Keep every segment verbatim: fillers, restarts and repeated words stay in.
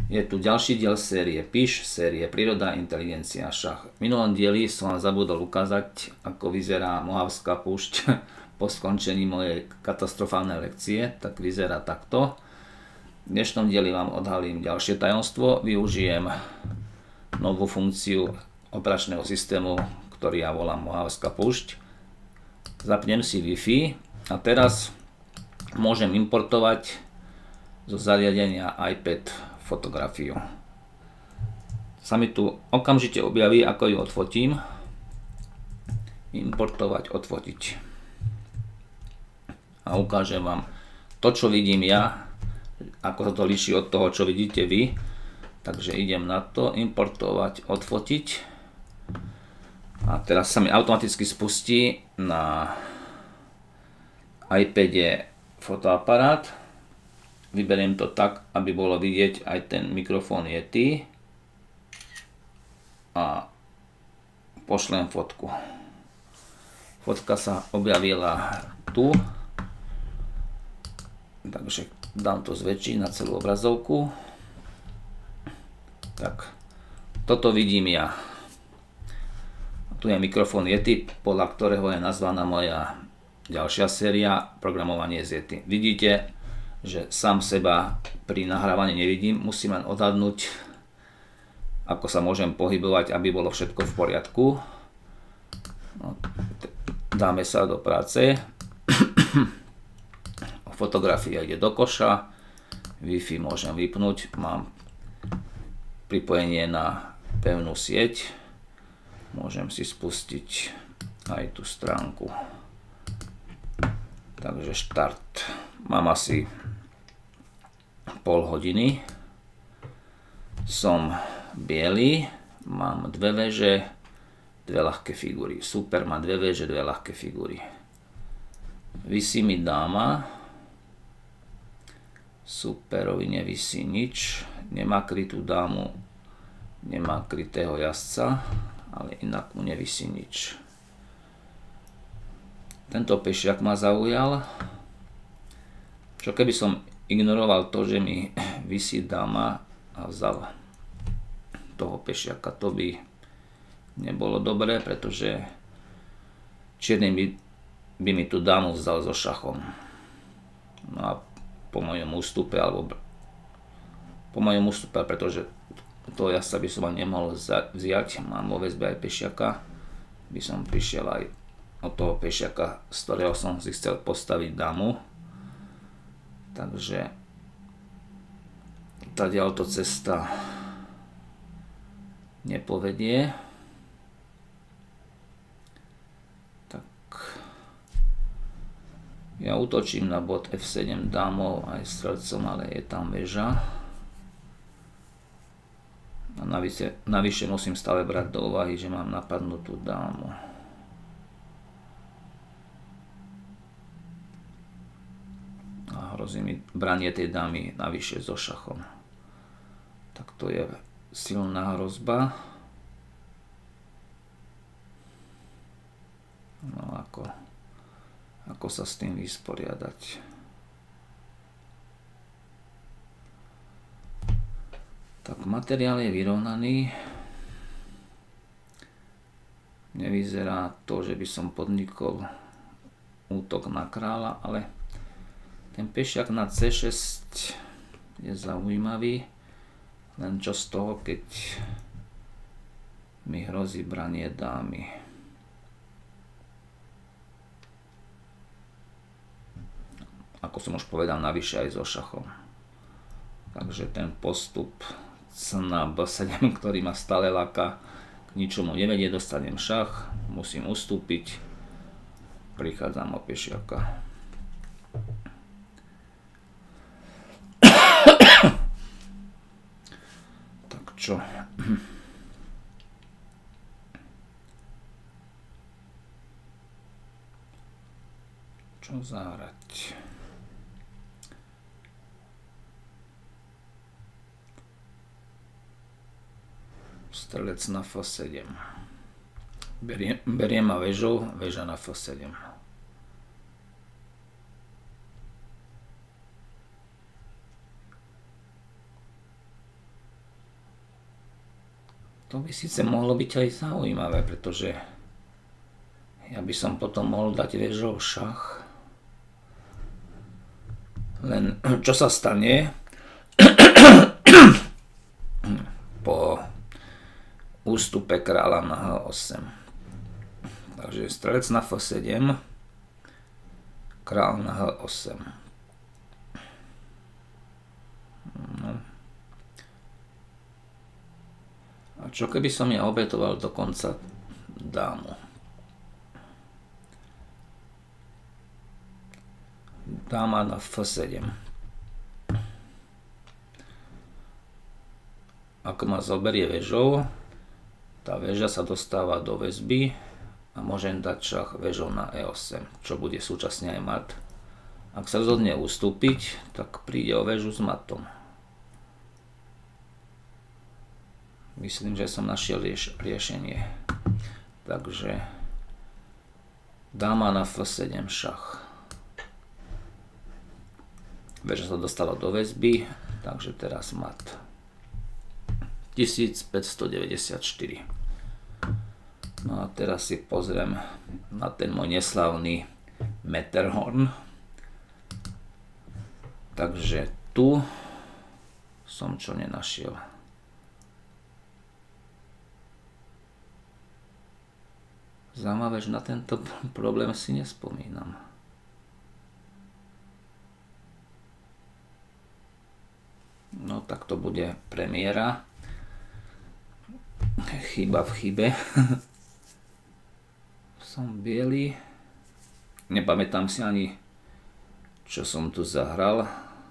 Je tu ďalší diel série Píš, série Príroda, inteligencia, šach. V minulom dieli som vám zabudol ukázať, ako vyzerá Mohavská púšť po skončení mojej katastrofálnej lekcie. Tak vyzerá takto. V dnešnom dieli vám odhalím ďalšie tajomstvo. Využijem novú funkciu operačného systému, ktorý ja volám Mohavská púšť. Zapnem si Wi-Fi a teraz môžem importovať zo zariadenia iPad fotografiu. Sa mi tu okamžite objaví, ako ju odfotím. Importovať, odfotiť. A ukážem vám to, čo vidím ja, ako sa to líši od toho, čo vidíte vy. Takže idem na to, importovať, odfotiť. A teraz sa mi automaticky spustí na iPade fotoaparát. Vyberiem to tak, aby bolo vidieť aj ten mikrofón Yeti a pošlem fotku. Fotka sa objavila tu, takže dám to zväčšiť na celú obrazovku. Tak, toto vidím ja. Tu je mikrofón Yeti, podľa ktorého je nazvaná moja ďalšia séria Programovanie z Yeti. Vidíte, že sám seba pri nahrávaní nevidím, musím len odhadnúť, ako sa môžem pohybovať, aby bolo všetko v poriadku. No, dáme sa do práce. Fotografia ide do koša, Wi-Fi môžem vypnúť, mám pripojenie na pevnú sieť, môžem si spustiť aj tú stránku. Takže štart. Mám asi pol hodiny. Som biely, mám dve veže, dve ľahké figúry. Super, má dve veže, dve ľahké figúry. Visí mi dáma. Superovi nevisí nič. Nemá krytú dámu, nemá krytého jazdca, ale inak mu nevisí nič. Tento pešiak ma zaujal. Čo keby som ignoroval to, že mi visí dáma a vzal toho pešiaka, to by nebolo dobré, pretože čierny by, by mi tú dámu vzal so šachom. No a po mojom ústupe, alebo po mojom ústupe, pretože toho jazdca by som ani nemohol vziať, mám vo väzbe aj pešiaka, by som prišiel aj od toho pešiaka, z ktorého som si chcel postaviť dámu. Takže tadiaľto cesta nepovedie. Tak ja útočím na bod ef sedem dámou aj strelcom, ale je tam väža. A navyše, navyše musím stále brať do úvahy, že mám napadnutú dámu. A hrozí mi branie tej dámy navyše so šachom. Tak to je silná hrozba. No ako, ako sa s tým vysporiadať? Tak materiál je vyrovnaný. Nevyzerá to, že by som podnikol útok na kráľa, ale ten pešiak na cé šesť je zaujímavý, len čo z toho, keď mi hrozí branie dámy. Ako som už povedal, navyše aj so šachom. Takže ten postup na bé sedem, ktorý ma stále láka, k ničomu nevedie, dostanem šach, musím ustúpiť, prichádzam o pešiaka. Čo? Čo zahrať? Strelec na ef sedem. Beriem, beriem ma väžou, väža na ef sedem. To by síce mohlo byť aj zaujímavé, pretože ja by som potom mohol dať väžou šach. Len čo sa stane po ústupe kráľa na há osem. Takže strelec na ef sedem, kráľ na há osem. No. A čo keby som ja obetoval dokonca dámu? Dáma na ef sedem. Ak ma zoberie väžou, tá väža sa dostáva do väzby a môžem dať šach väžou na é osem, čo bude súčasne aj mat. Ak sa rozhodne ustúpiť, tak príde o väžu s matom. Myslím, že som našiel rieš riešenie. Takže dáma na ef sedem šach. Väža sa dostala do väzby, takže teraz mat. tisícpäťstodeväťdesiatštyri. No a teraz si pozriem na ten môj neslavný Matterhorn. Takže tu som čo nenašiel. Zaujímavé, že na tento problém si nespomínam. No tak to bude premiéra. Chyba v chybe. Som biely. Nepamätám si ani, čo som tu zahral.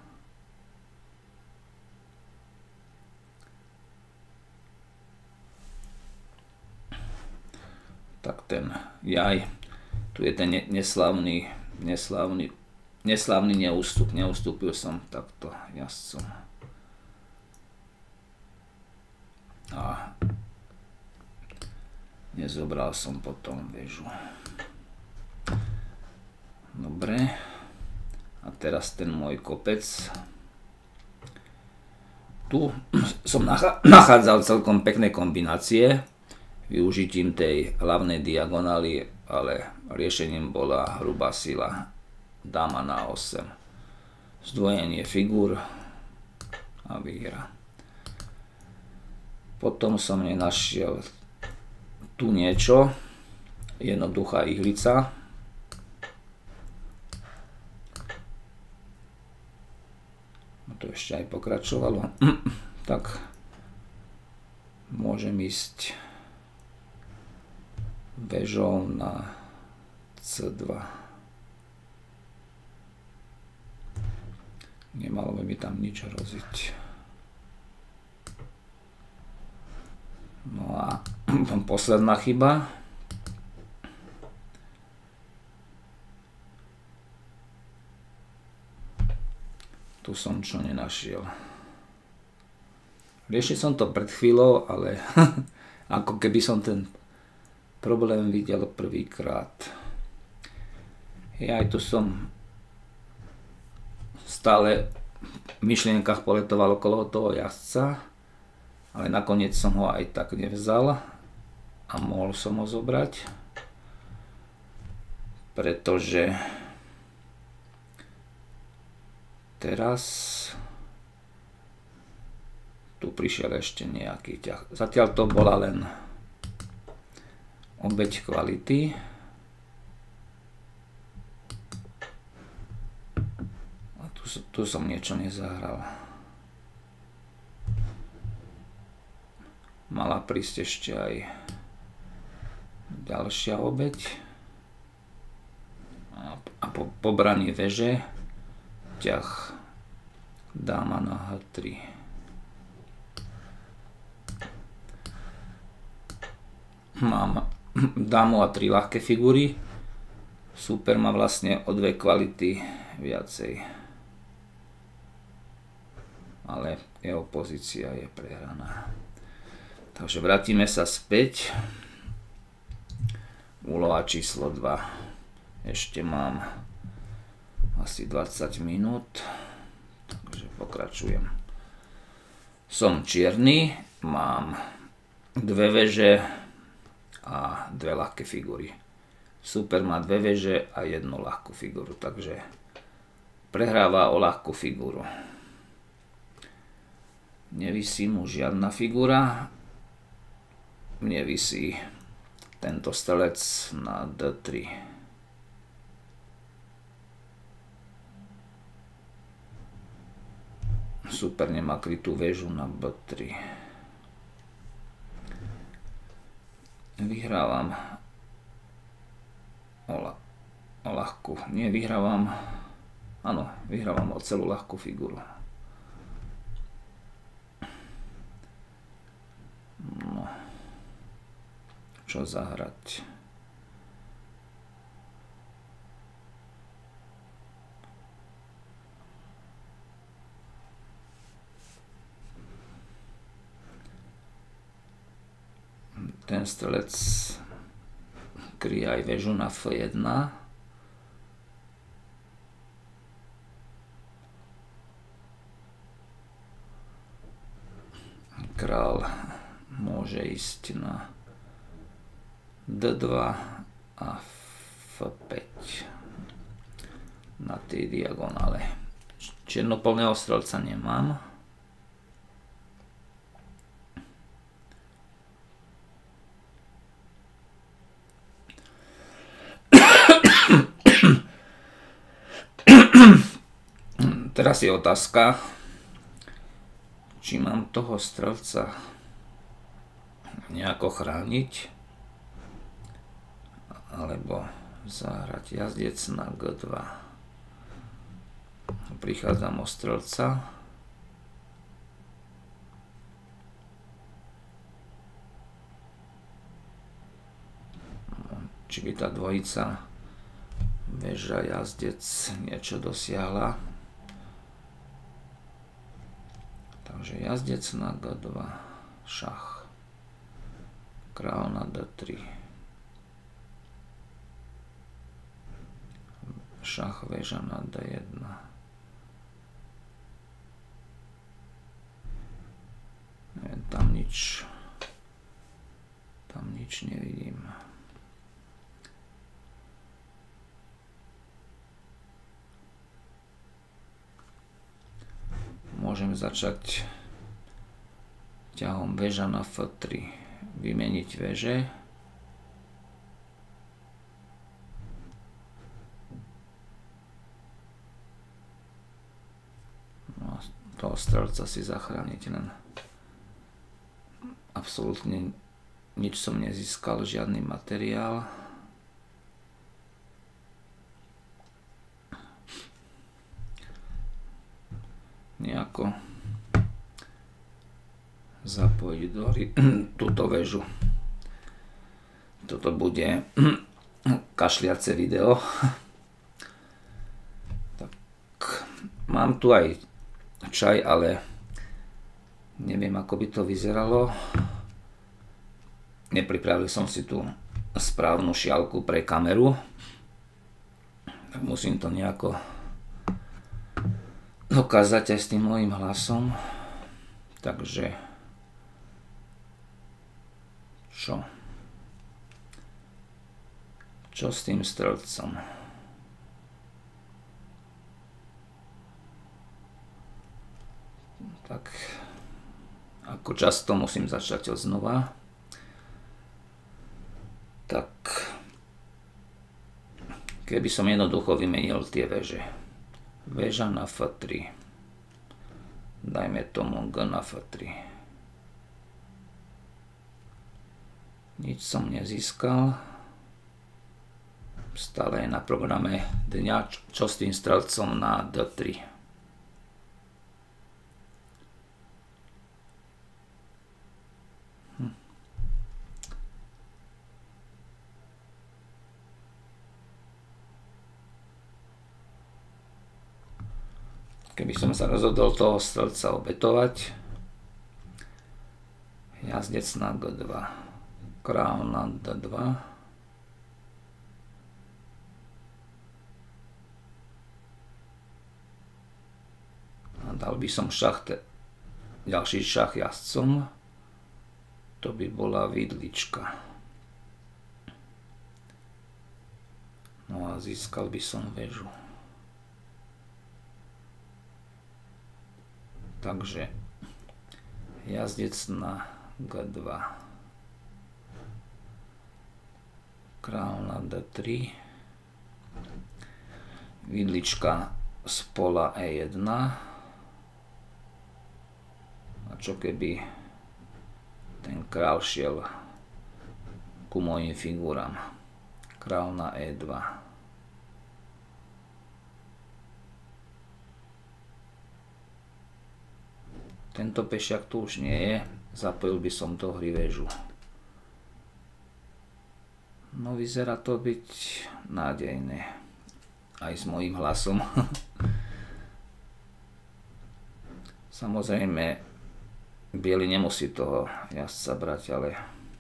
Tak ten jaj. Tu je ten neslavný, neslavný, neslavný neústup. Neustúpil som takto jazdcom. A nezobral som potom väžu. Dobre. A teraz ten môj kopec. Tu som nachádzal celkom pekné kombinácie využitím tej hlavnej diagonály, ale riešením bola hrubá sila dáma na osem. Zdvojenie figúr a výhra. Potom som nenašiel tu niečo, jednoduchá ihlica. No to ešte aj pokračovalo. Tak môžem ísť väžou na cé dva. Nemalo by mi tam nič hroziť. No a posledná chyba. Tu som čo nenašiel. Riešil som to pred chvíľou, ale ako keby som ten problém videl prvýkrát. Ja aj tu som stále v myšlienkach poletoval okolo toho jazdca, ale nakoniec som ho aj tak nevzal a mohol som ho zobrať, pretože teraz tu prišiel ešte nejaký ťah. Zatiaľ to bola len obeť kvality. A tu, tu som niečo nezahral. Mala prísť ešte aj ďalšia obeť. A, a po pobraní veže ťah dáma na há tri. Mám dámu a tri ľahké figúry. Super má vlastne o dve kvality viacej. Ale jeho pozícia je prehraná. Takže vrátime sa späť. Úloha číslo dva. Ešte mám asi dvadsať minút. Takže pokračujem. Som čierny, mám dve veže a dve ľahké figúry. Super má dve veže a jednu ľahkú figúru, takže prehráva o ľahkú figúru. Nevisí mu žiadna figúra. Nevisí tento strelec na dé tri. Super nemá krytú väžu na bé tri. Vyhrávam o, la, o ľahkú. Nie, vyhrávam. Áno, vyhrávam o celú ľahkú figúru. No. Čo zahrať? Ten strelec kryje aj väžu na ef jedna. Král môže ísť na dé dva a ef päť na tej diagonále. Čiernopoľného strelca nemám. Teraz je otázka, či mám toho strelca nejako chrániť, alebo zahrať jazdec na gé dva. Prichádzam o strelca. Či by tá dvojica väža jazdec niečo dosiahla. Takže jazdec na gé dva, šach, král na dé tri, šach, väža na dé jedna. Neviem, tam nič, tam nič nevidím. Môžem začať ťahom väža na ef tri. Vymeniť väže. No a toho strelca si zachrániť len. Absolútne nič som nezískal, žiadny materiál. Nejako zapojiť do hry túto väžu. Toto bude kašliace video. Tak, mám tu aj čaj, ale neviem, ako by to vyzeralo. Nepripravil som si tu správnu šialku pre kameru. Tak musím to nejako dokázať aj s tým mojím hlasom. Takže čo? Čo s tým strelcom? Tak ako často musím začať od znova. Tak keby som jednoducho vymenil tie väže. Väža na ef tri. Dajme tomu G na ef tri. Nič som nezískal. Stále je na programe dňa, čo s tým strelcom na dé tri. Hm. Keby som sa rozhodol toho strelca obetovať, jazdec na gé dva, král na dé dva, a dal by som šach, ďalší šach jazdcom, To by bola vidlička. No a získal by som väžu. Takže jazdec na gé dva. Kráľ na dé tri. Vidlička z pola é jeden. A čo keby ten kráľ šiel ku mojim figúram? Kráľ na é dva. Tento pešiak tu už nie je. Zapojil by som do hry väžu. No vyzerá to byť nádejné. Aj s mojím hlasom. Samozrejme, biely nemusí toho jazdca brať, ale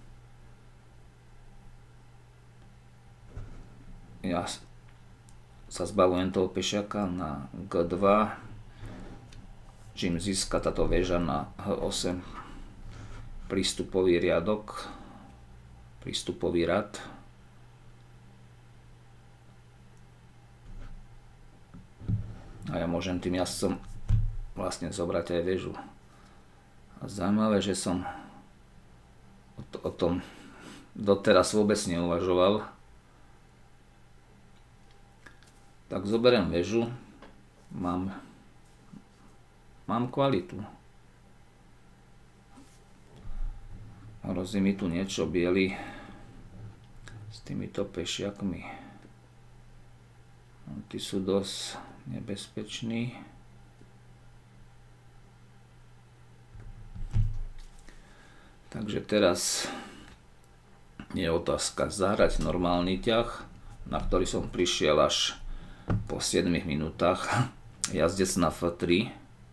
ja sa zbavujem toho pešiaka na gé dva, čím získa táto väža na há osem prístupový riadok, prístupový rad. A ja môžem tým jazdcom vlastne zobrať aj väžu. A zaujímavé, že som o, to, o tom doteraz vôbec neuvažoval. Tak zoberiem väžu, mám, mám kvalitu. Hrozí mi tu niečo biely s týmito pešiakmi. No, tí sú dosť nebezpeční. Takže teraz je otázka zahrať normálny ťah, na ktorý som prišiel až po siedmich minútach. Jazdec na ef tri.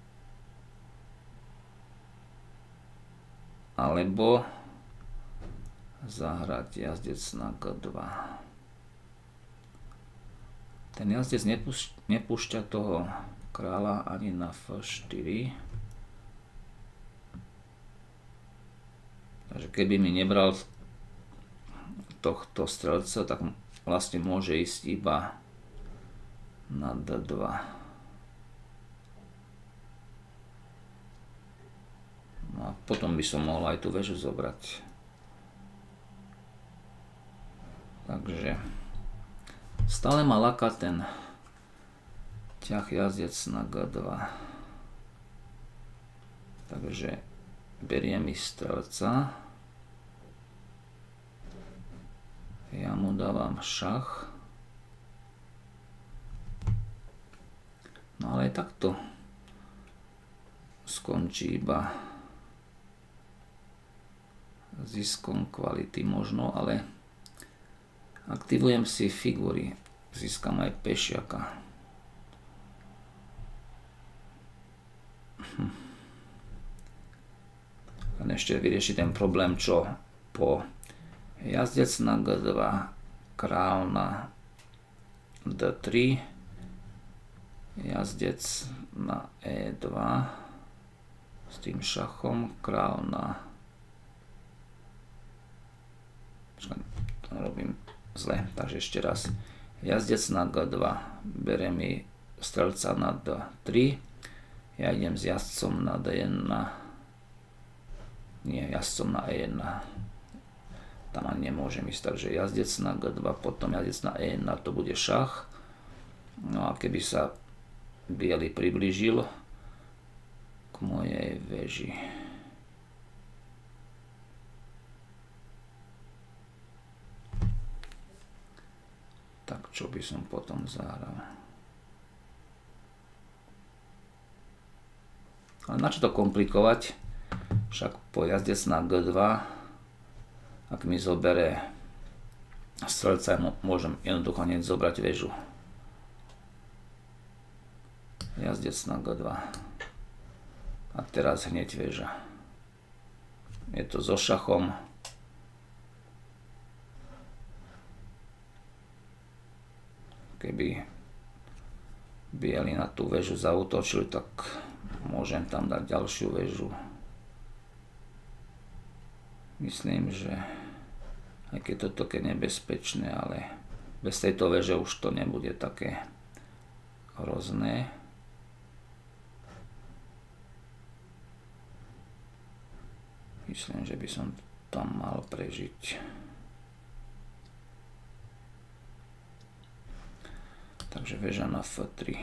Alebo zahrať jazdec na gé dva. Ten jazdec nepúšťa toho kráľa ani na ef štyri. Takže keby mi nebral tohto strelca, tak vlastne môže ísť iba na dé dva. No a potom by som mohol aj tú väžu zobrať. Takže stále ma láka ten ťah jazdec na gé dva. Takže beriem mi strelca. Ja mu dávam šach. No ale takto skončí iba ziskom kvality možno, ale aktivujem si figúry, získam aj pešiaka. Hm. A ešte vyrieši ten problém, čo po jazdec na gé dva, kráľ na dé tri, jazdec na é dva s tým šachom, kráľ na... Počkaj, to robím zle, takže ešte raz. Jazdec na gé dva, bere mi strelca na dé tri, ja idem s jazdcom na dé jeden, nie, jazdcom na é jeden, tam ani nemôžem ísť, takže jazdec na gé dva, potom jazdec na é jeden, to bude šach. No a keby sa biely priblížil k mojej väži, tak čo by som potom zahral? Ale na čo to komplikovať? Však po jazdec na gé dva, ak mi zobere strelca, môžem jednoducho hneď zobrať väžu. Jazdec na gé dva. A teraz hneď väža. Je to so šachom. Keby bieli na tú väžu zaútočili, tak môžem tam dať ďalšiu väžu. myslím, že aj keď toto je nebezpečné, ale bez tejto veže už to nebude také hrozné. Myslím, že by som tam mal prežiť. Takže väža na ef tri.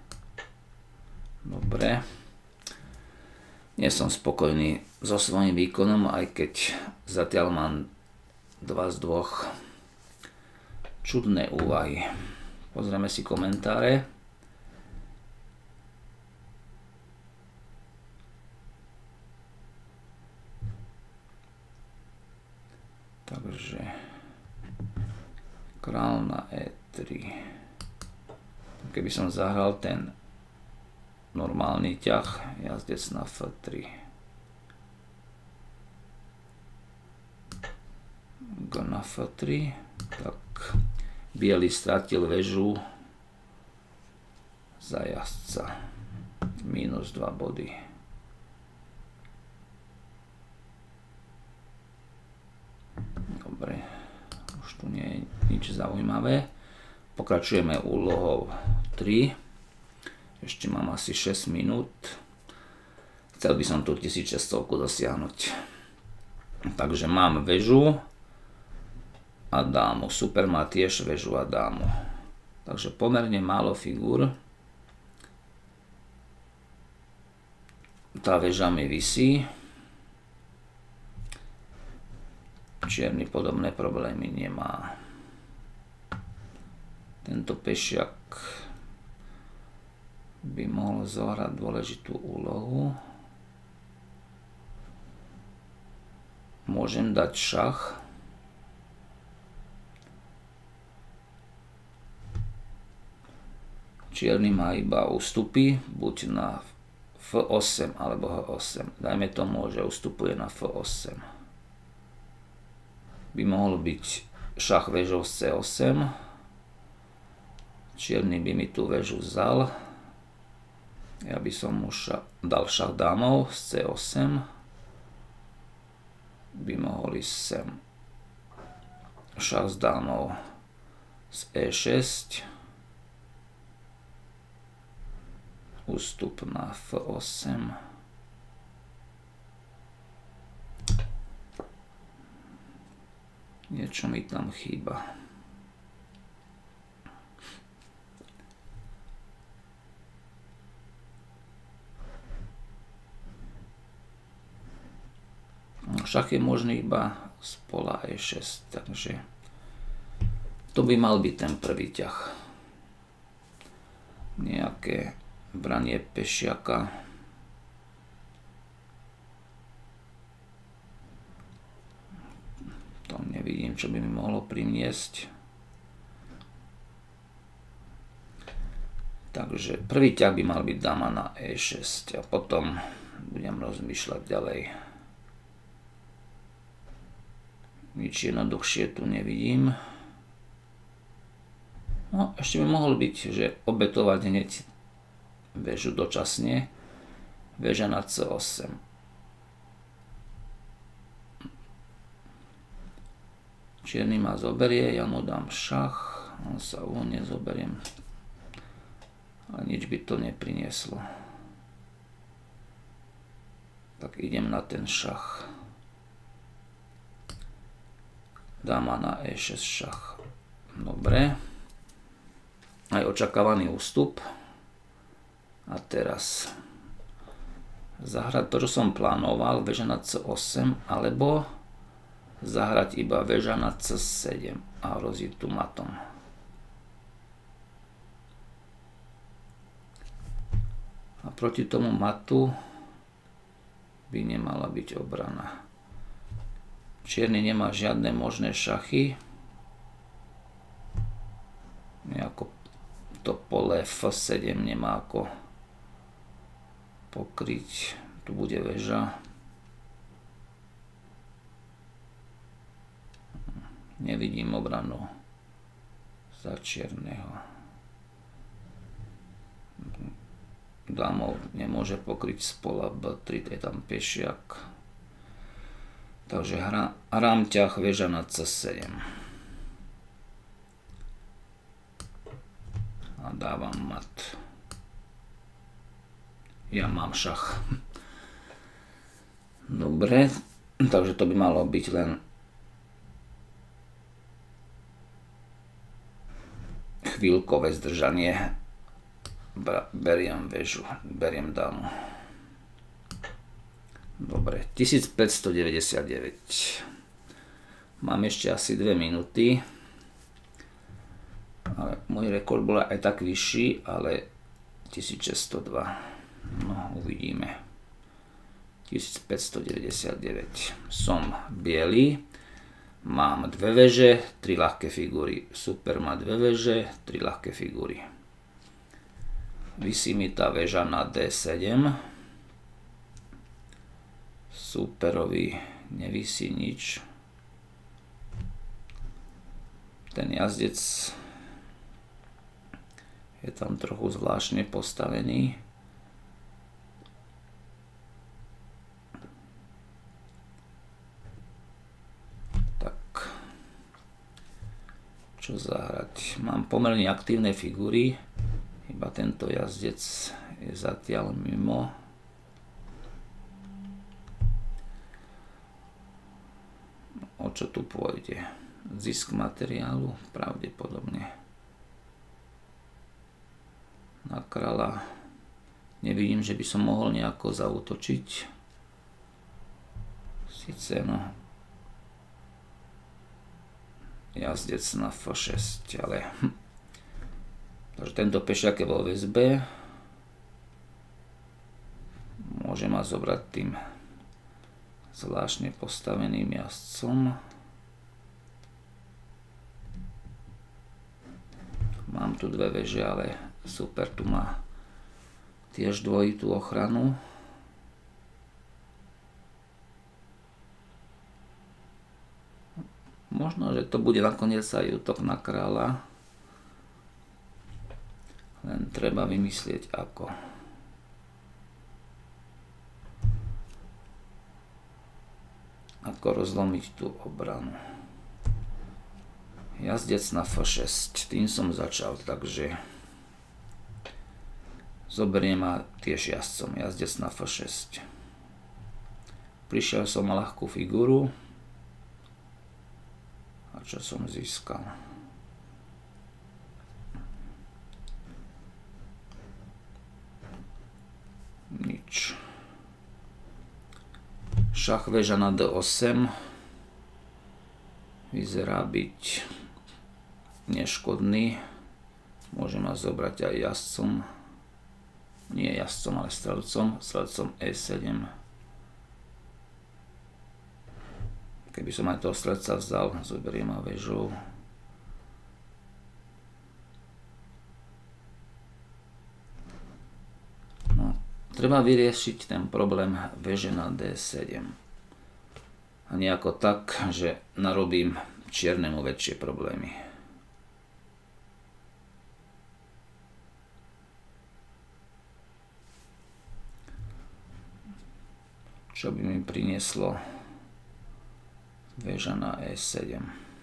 Dobre. Nie som spokojný so svojím výkonom, aj keď zatiaľ mám dva z dvoch. Čudné úvahy. Pozrieme si komentáre. Takže král na é tri. Keby som zahral ten normálny ťah, jazdec na ef tri. G na ef tri. Tak biely stratil väžu za jazdca. Minus dva body. Dobre, už tu nie je nič zaujímavé. Pokračujeme úlohou tri. Ešte mám asi šesť minút. Chcel by som tú tisícšesťsto dosiahnuť. Takže mám väžu a dámu. Super má tiež väžu a dámu. Takže pomerne málo figúr. Tá väža mi visí. Čierny podobné problémy nemá. Tento pešiak by mohol zohrať dôležitú úlohu. Môžem dať šach. Čierny má iba ústupy, buď na ef osem alebo há osem. Dajme tomu, že ustupuje na ef osem. By mohol byť šach väžou z cé osem. Čierny by mi tú väžu vzal. Ja by som mu ša- dal šach dámou z cé osem. By mohol ísť sem. Šach s dámou z é šesť. Ústup na ef osem. Niečo mi tam chýba. Šach je možný iba z pola é šesť, takže to by mal byť ten prvý ťah. Nejaké branie pešiaka. To nevidím, čo by mi mohlo priniesť. Takže prvý ťah by mal byť dáma na é šesť a potom budem rozmýšľať ďalej. Nič jednoduchšie tu nevidím. No, ešte by mohol byť, že obetovať hneď väžu dočasne. Väža na cé osem. Čierny ma zoberie, ja mu dám šach. On sa uvoľne zoberiem. Ale nič by to neprinieslo. Tak idem na ten šach. Dáma na é šesť šach. Dobre. Aj očakávaný ústup. A teraz zahrať to, čo som plánoval, väža na cé osem, alebo zahrať iba väža na cé sedem a hroziť tu matom. A proti tomu matu by nemala byť obrana. Čierny nemá žiadne možné šachy. Nejako to pole ef sedem nemá ako pokryť. Tu bude väža. Nevidím obranu za čierneho. Dámov nemôže pokryť z pola bé tri, je tam pešiak. Takže hrám ťah, väža na cé sedem. A dávam mat. Ja mám šach. Dobre, takže to by malo byť len chvíľkové zdržanie. Beriem väžu, beriem dámu. Dobre, tisícpäťstodeväťdesiatdeväť. Mám ešte asi dve minúty. Ale môj rekord bol aj tak vyšší, ale tisícšesťstodva. No, uvidíme. tisícpäťstodeväťdesiatdeväť. Som biely. Mám dve veže, tri ľahké figúry. Super má dve veže, tri ľahké figúry. Visí mi tá väža na dé sedem. Superovi nevisí nič. Ten jazdec je tam trochu zvláštne postavený. Tak. Čo zahrať? Mám pomerne aktívne figúry. Iba tento jazdec je zatiaľ mimo. O čo tu pôjde? Zisk materiálu? Pravdepodobne. Na kráľa nevidím, že by som mohol nejako zaútočiť. Sice no. Jazdec na ef šesť, ale... Takže tento pešiak je vo väzbe. Môže ma zobrať tým zvláštne postaveným jazdcom. Mám tu dve veže, ale super, tu má tiež dvojitú ochranu. Možno, že to bude nakoniec aj útok na kráľa. Len treba vymyslieť ako. Ako rozlomiť tú obranu. Jazdec na ef šesť, tým som začal, takže zoberiem ma tiež jazdcom, jazdec na ef šesť. Prišiel som na ľahkú figúru. A čo som získal? Nič. Šach väža na dé osem. Vyzerá byť neškodný. Môže ma zobrať aj jazdcom. Nie jazdcom, ale strelcom. Strelcom é sedem. Keby som aj toho strelca vzal, zoberiem ma väžou. No, treba vyriešiť ten problém väže na dé sedem. A nejako tak, že narobím čiernemu väčšie problémy. Čo by mi prinieslo väža na é sedem.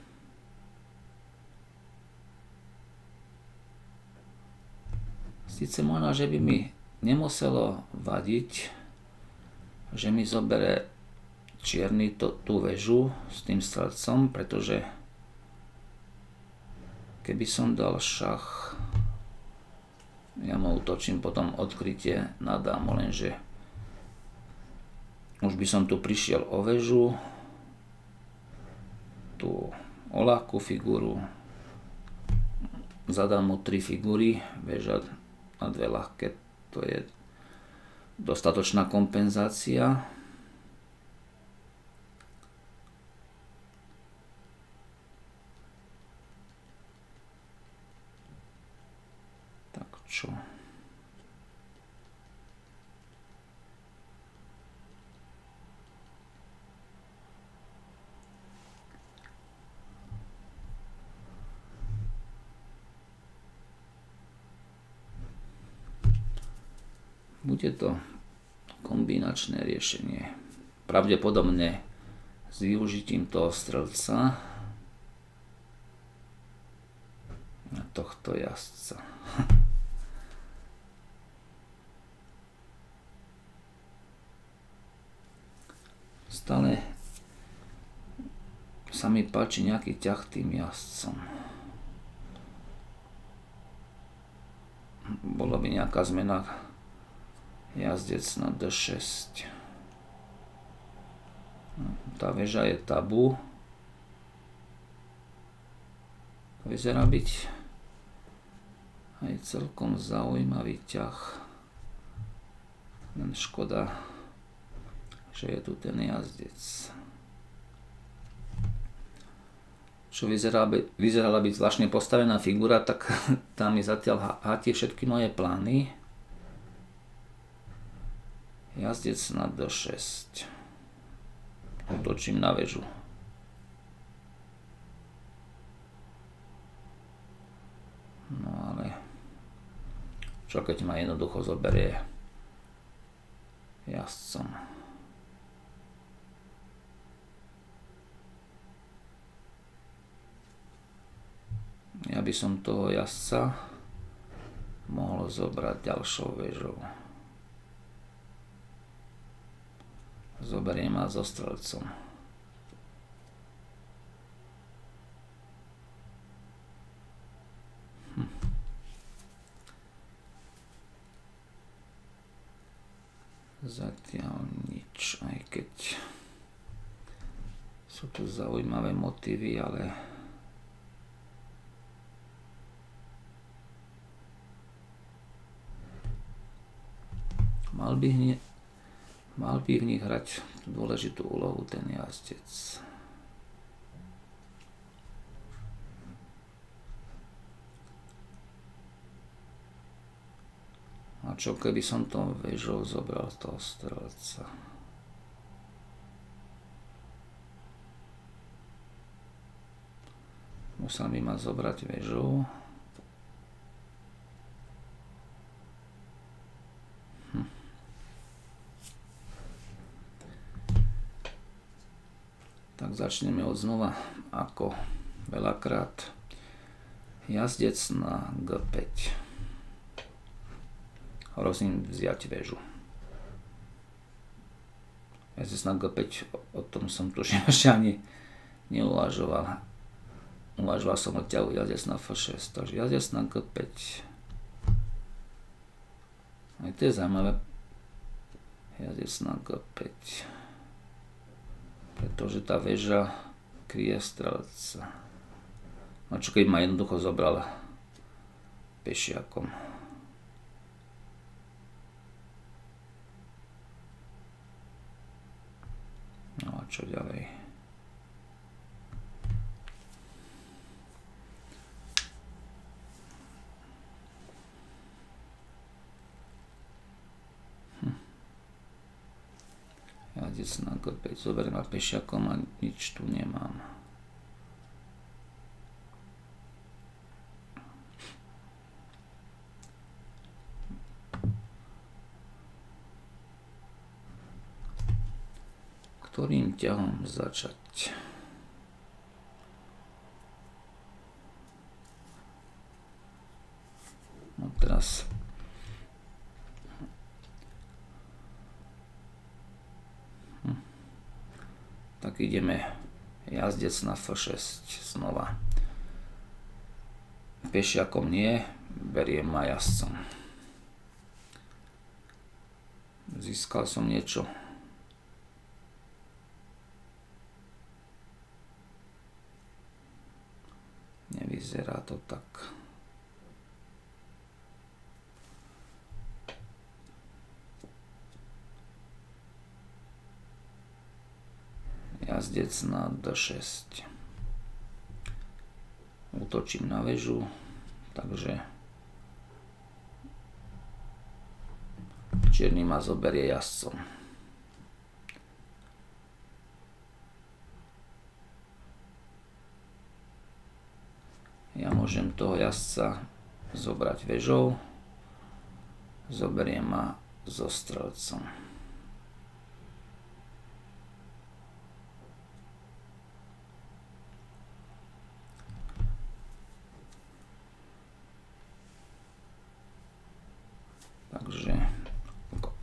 Sice možno, že by mi nemuselo vadiť, že mi zobere čierny to, tú väžu s tým strelcom, pretože keby som dal šach, ja mu útočím potom odkrytie na dámu, lenže už by som tu prišiel o väžu, tú o ľahkú figúru, zadám mu tri figúry, väža a dve ľahké, to je dostatočná kompenzácia. Tak čo? Bude to kombinačné riešenie. Pravdepodobne s využitím toho strelca na tohto jazdca. Stále sa mi páči nejaký ťah tým jazdcom. Bolo by nejaká zmena, jazdec na dé šesť. Tá väža je tabu. Vyzerá byť aj celkom zaujímavý ťah. Len škoda, že je tu ten jazdec. Čo vyzerá by, vyzerala byť zvláštne postavená figura, tak tam mi zatiaľ hatí všetky moje plány. Jazdec na dé šesť. Otočím na väžu. No ale čo keď ma jednoducho zoberie jazdcom. Ja by som toho jazdca mohol zobrať ďalšou väžou. Zoberiem ma so strelcom. Hm. Zatiaľ nič, aj keď sú tu zaujímavé motívy, ale mal by hne Mal by v nich hrať dôležitú úlohu ten jazdec. A čo keby som to väžou zobral toho strelca? Musel by ma zobrať väžou. Tak začneme od znova, ako veľakrát. Jazdec na gé päť. Hrozím vziať väžu. Jazdec na gé päť, o tom som tuším ešte ani neuvažoval. Uvažoval som o ťahu jazdec na ef šesť, takže jazdec na gé päť. Aj to je zaujímavé. Jazdec na gé päť. Pretože tá väža kryje strelca. No čo keď ma jednoducho zobral pešiakom. No a čo ďalej? Jazdec na gé päť, zoberiem ma pešiakom a nič tu nemám. Ktorým ťahom začať? No teraz tak ideme jazdec na ef šesť znova. Pešiakom nie, beriem ma jazdcom. Získal som niečo. Nevyzerá to tak. Jazdec na dé šesť. Útočím na väžu, takže čierny ma zoberie jazdcom. Ja môžem toho jazdca zobrať väžou, zoberiem ma so strelcom.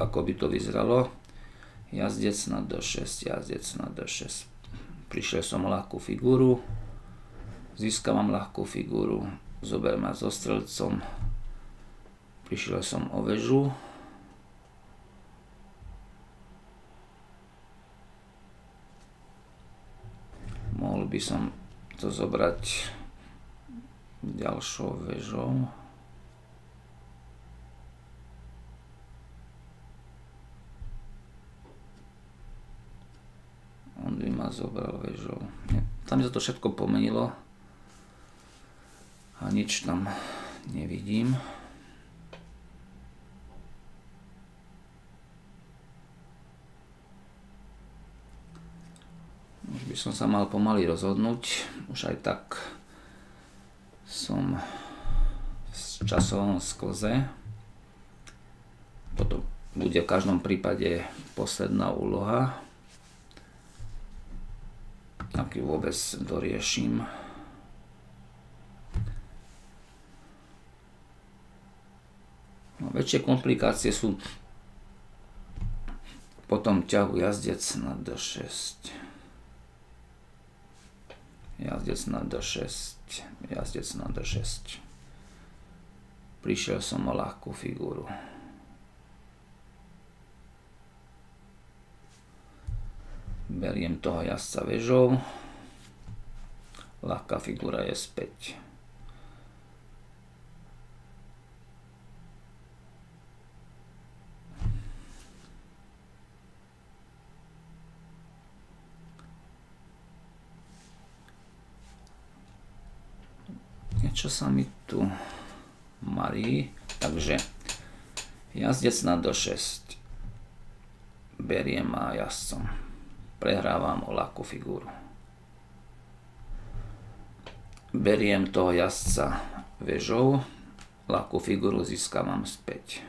ako by to vyzeralo. Jazdec na dé šesť, jazdec na dé šesť. Prišiel som o ľahkú figúru, získavam ľahkú figúru, zober ma so strelcom, prišiel som o väžu, mohol by som to zobrať ďalšou väžou. On by ma zobral väžou. Tam sa to všetko pomenilo a nič tam nevidím. Už by som sa mal pomaly rozhodnúť. Už aj tak som v časovom sklze. Potom bude v každom prípade posledná úloha. Ak ju vôbec doriešim. No, väčšie komplikácie sú potom ťahu jazdec na dé šesť. Jazdec na dé šesť. Jazdec na dé šesť. Prišiel som o ľahkú figúru. Beriem toho jazdca väžou. Ľahká figúra je späť. Niečo sa mi tu marí. Takže jazdec na dé šesť. Beriem a jazdcom. Prehrávam o ľahkú figúru. Beriem toho jazdca väžou, ľahkú figúru získavam späť.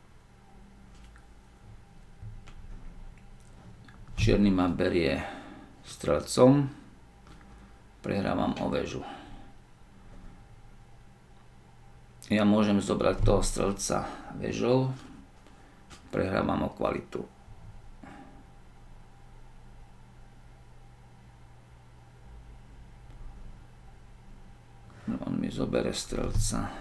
Čierny ma berie strelcom, prehrávam o väžu. Ja môžem zobrať toho strelca väžou, prehrávam o kvalitu. On mi zobere strelca.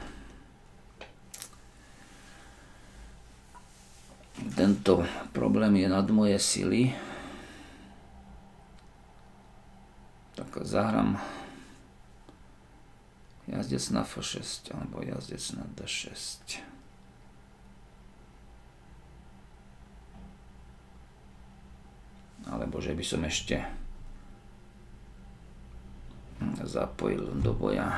Tento problém je nad moje sily. Tak zahrám jazdec na ef šesť alebo jazdec na dé šesť. Alebo že by som ešte zapojil do boja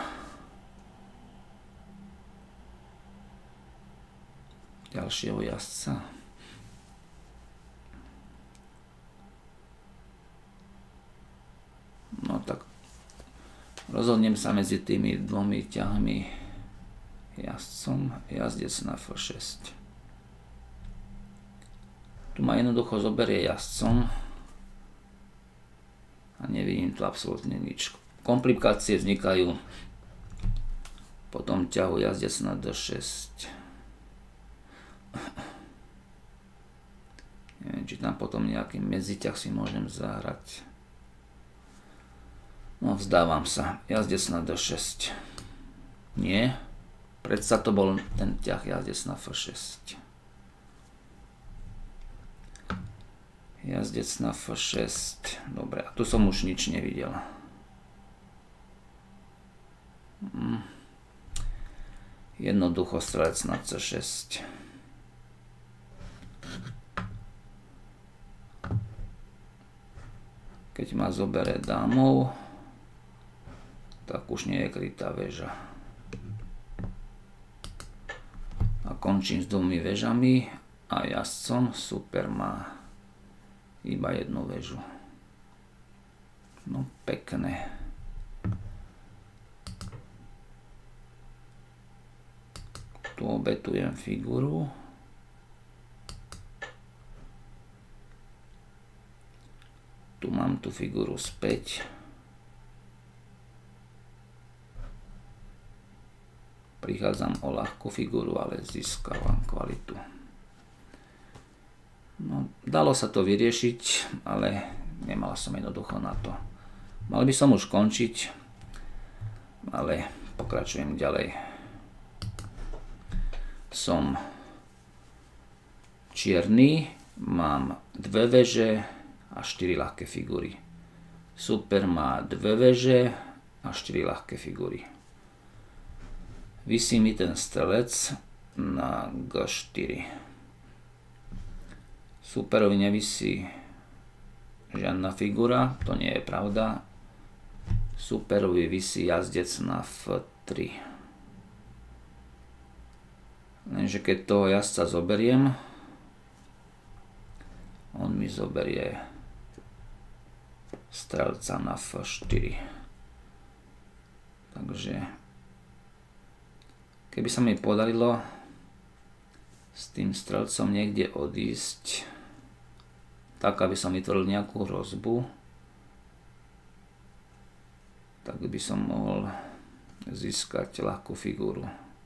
ďalšieho jazdca. No tak rozhodnem sa medzi tými dvomi ťahmi jazdcom, jazdec na ef šesť. Tu ma jednoducho zoberie jazdcom a nevidím tu absolútne nič. Komplikácie vznikajú po tom ťahu jazdec na dé šesť. Neviem, či tam potom nejaký medziťah si môžem zahrať. No, vzdávam sa. Jazdec na dé šesť. Nie. Predsa to bol ten ťah jazdec na ef šesť. Jazdec na ef šesť. Dobre, a tu som už nič nevidel. Hm. Jednoducho strelec na cé šesť. Keď ma zobere dámou, tak už nie je krytá väža. A končím s dvomi väžami a jazdcom. Super, má iba jednu väžu. No pekné. Tu obetujem figuru. Tu mám tú figuru späť. Prichádzam o ľahkú figuru, ale získavam kvalitu. No, dalo sa to vyriešiť, ale nemal som jednoducho na to. Mal by som už končiť, ale pokračujem ďalej. Som čierny, mám dve veže a štyri ľahké figúry. Super má dve veže a štyri ľahké figúry. Visí mi ten strelec na gé štyri. Superovi nevisí žiadna figura, to nie je pravda. Superovi visí jazdec na ef tri. Lenže keď toho jazdca zoberiem, on mi zoberie strelca na ef štyri. Takže keby sa mi podarilo s tým strelcom niekde odísť, tak aby som vytvoril nejakú hrozbu, tak by som mohol získať ľahkú figúru.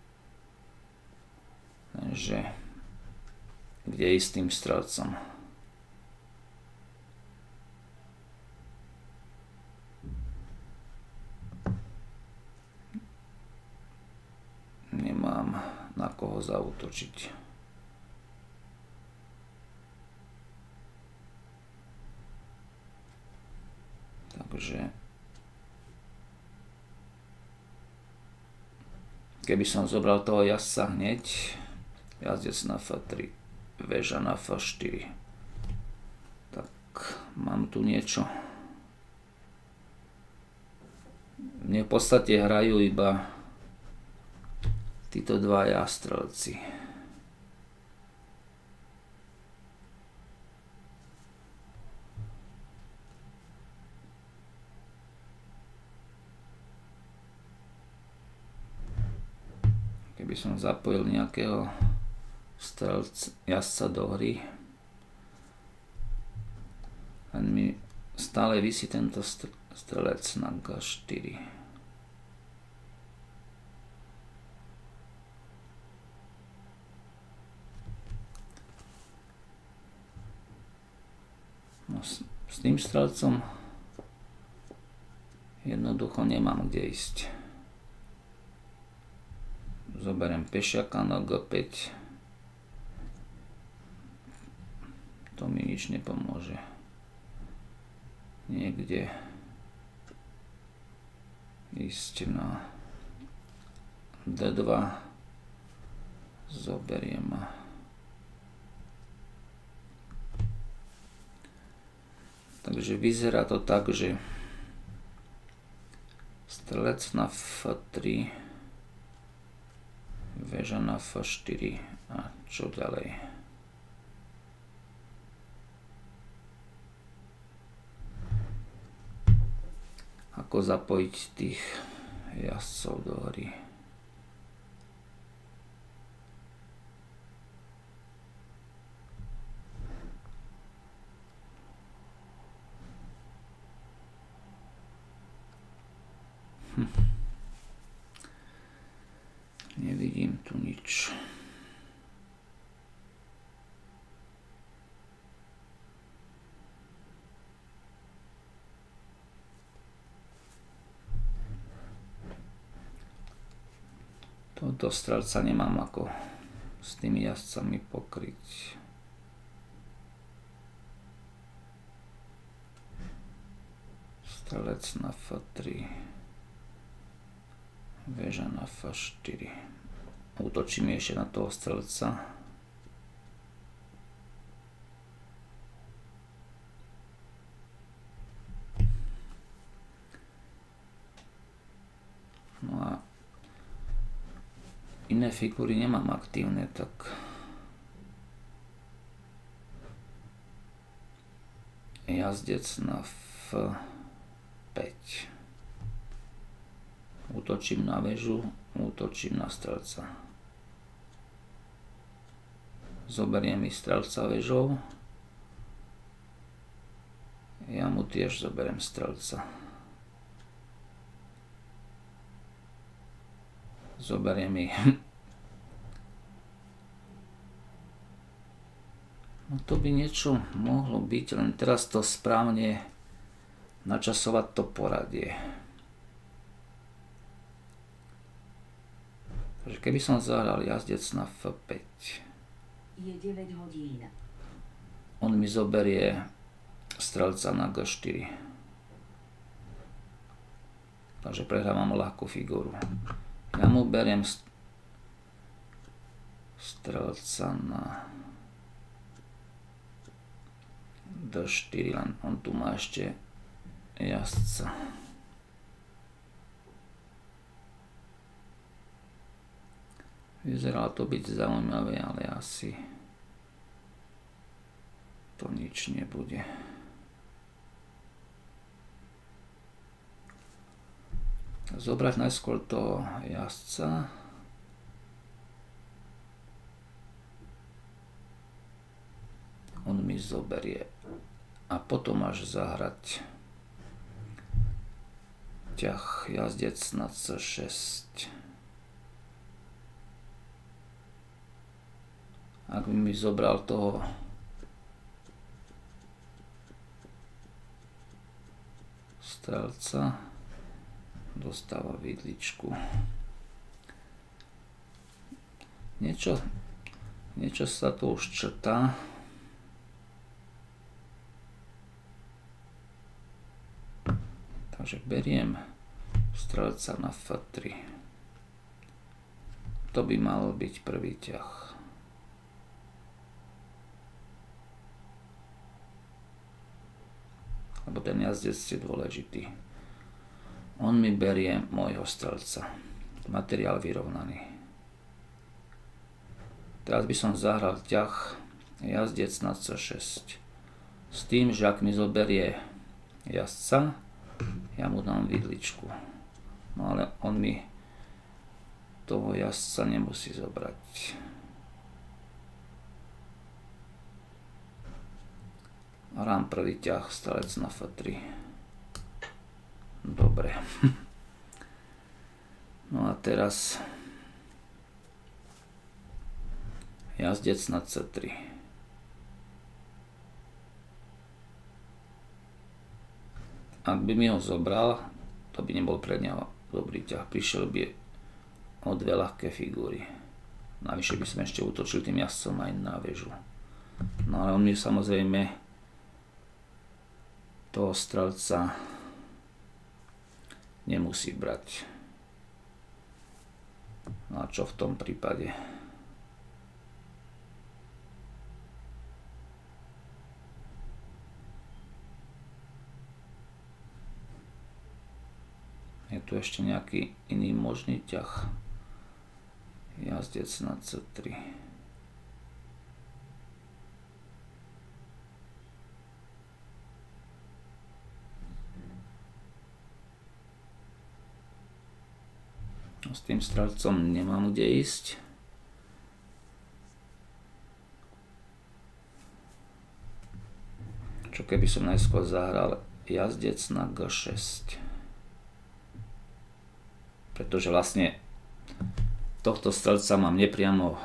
Takže kde ísť s tým strelcom? Nemám na koho zaútočiť. Takže keby som zobral toho jazdca hneď, jazdec na ef tri, väža na ef štyri, tak mám tu niečo. Mne v podstate hrajú iba títo dva jastrelci. Keby som zapojil nejakého strelca, jazdca do hry, len mi stále visí tento strelec na gé štyri. No, s, s tým strelcom jednoducho nemám kde ísť. Zoberiem pešiaka na gé päť. To mi nič nepomôže. Niekde ísť na dé dva. Zoberiem a takže vyzerá to tak, že strelec na ef tri, väža na ef štyri a čo ďalej? Ako zapojiť tých jazdcov do hry? Hm. Nevidím tu nič. Toto strelca nemám ako s tými jazdcami pokryť. Strelec na ef tri. Väža na ef štyri. Útočím ešte na toho strelca. No a iné figúry nemám aktívne, tak jazdec na ef päť. Útočím na väžu, útočím na strelca. Zoberiem mi strelca väžou. Ja mu tiež zoberiem strelca. Zoberiem mi... No No to by niečo mohlo byť, len teraz to správne načasovať to poradie. Takže keby som zahral jazdec na ef päť. Je deväť hodín. On mi zoberie strelca na gé štyri. Takže prehrávam ľahkú figúru. Ja mu beriem strelca na dé štyri, len on tu má ešte jazdca. Vyzeralo to byť zaujímavé, ale asi to nič nebude. Zobrať najskôr toho jazdca. On mi zoberie. A potom až zahrať ťah jazdec na cé šesť. Ak by mi zobral toho strelca, dostáva vidličku. Niečo, niečo sa tu už črtá. Takže beriem strelca na ef tri. To by mal byť prvý ťah. Lebo ten jazdec je dôležitý. On mi berie môjho strelca. Materiál vyrovnaný. Teraz by som zahral ťah jazdec na cé šesť. S tým, že ak mi zoberie jazdca, ja mu dám vidličku. No ale on mi toho jazdca nemusí zobrať. Hrám prvý ťah, strelec na ef tri. Dobre. No a teraz jazdec na cé tri. Ak by mi ho zobral, to by nebol pre neho dobrý ťah. Prišiel by o dve ľahké figúry. Navyše by som ešte útočil tým jazdcom aj na väžu. No ale on mi samozrejme toho strelca nemusí brať. No a čo v tom prípade? Je tu ešte nejaký iný možný ťah. Jazdec na cé tri. S tým strelcom nemám kde ísť. Čo keby som najskôr zahral jazdec na gé šesť. Pretože vlastne tohto strelca mám nepriamo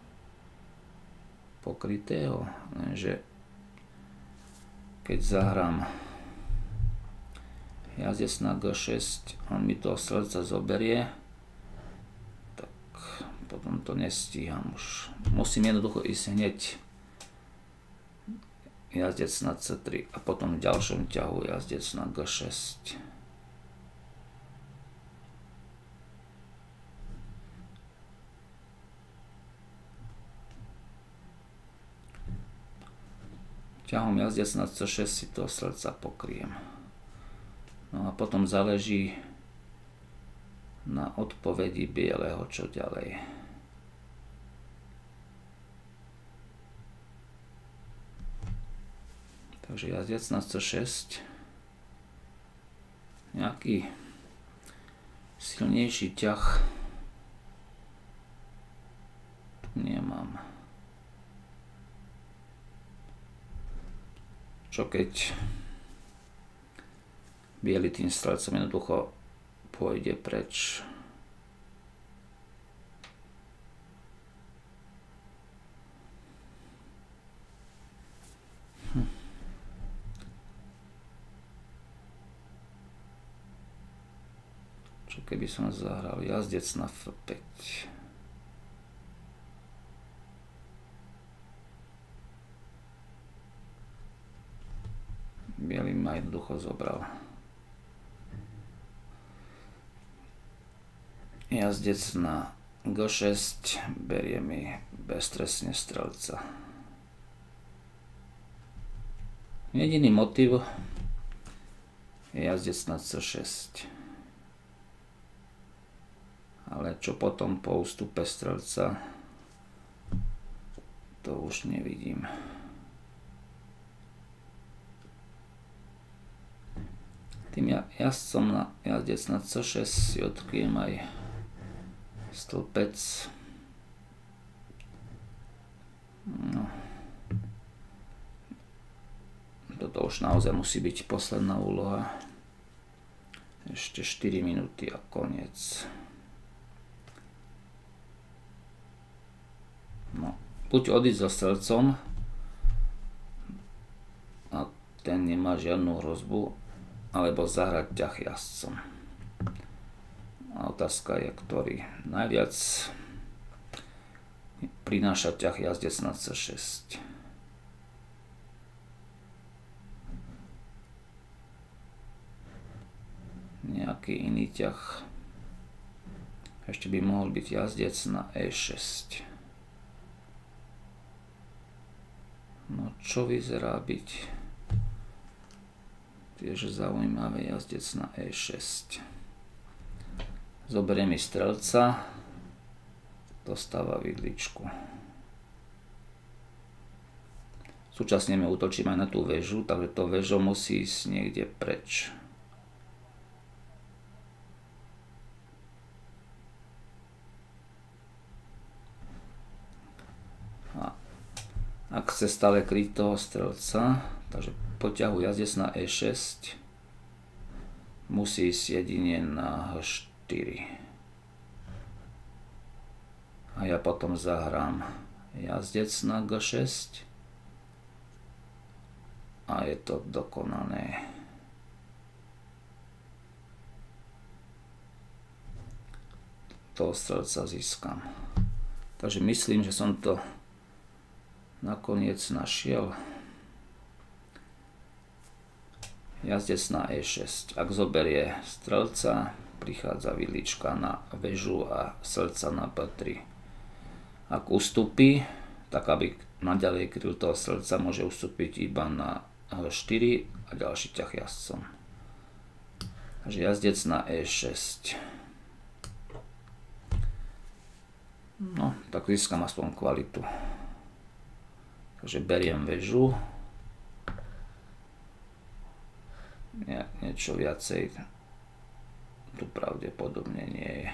pokrytého, lenže keď zahrám jazdec na gé šesť, on mi toho strelca zoberie, potom to nestíham už. Musím jednoducho ísť hneď jazdec na cé tri a potom v ďalšom ťahu jazdec na gé šesť. Ťahom jazdec na cé šesť si toho strelca pokryjem. No a potom záleží na odpovedi bieleho, čo ďalej. Takže jazdec na cé šesť. Nejaký silnejší ťah tu nemám. Čo keď biely tým strelcom jednoducho pôjde preč. Čo keby som zahral jazdec na ef päť. Bielý ma jednoducho zobral. Jazdec na gé šesť berie mi beztrestne strelca. Jediný motiv je jazdec na cé šesť. Ale čo potom po ústupe strelca, to už nevidím. Tým jazdcom na jazdec na cé šesť si odkryjem aj stĺpec. No. Toto už naozaj musí byť posledná úloha. Ešte štyri minúty a koniec. No, buď odísť so strelcom a ten nemá žiadnu hrozbu, alebo zahrať ťah jazdcom. A otázka je, ktorý najviac prináša ťah jazdec na cé šesť. Nejaký iný ťah. Ešte by mohol byť jazdec na é šesť. No čo vyzerá byť tiež zaujímavé, jazdec na é šesť. Zoberie mi strelca, dostáva vidličku. Súčasne mi útočím aj na tú väžu, takže to väžo musí ísť niekde preč. A ak chce stále kryť toho strelca, takže po ťahu jazdec na é šesť musí ísť jedine na há štyri. A ja potom zahrám jazdec na gé šesť a je to dokonané. Toho strelca získam. Takže myslím, že som to nakoniec našiel. Jazdec na é šesť. Ak zoberie strelca, prichádza vidlička na väžu a strelca na bé tri. Ak ustúpi, tak aby naďalej kryl toho strelca, môže ustúpiť iba na há štyri a ďalší ťah jazdcom. Takže jazdec na é šesť. No, tak získam aspoň kvalitu. Takže beriem väžu. Nie, niečo viacej tu pravdepodobne nie je.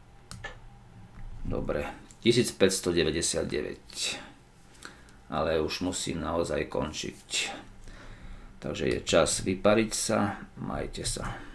Dobre, tisícpäťstodeväťdesiatdeväť. Ale už musím naozaj končiť. Takže je čas vypariť sa. Majte sa.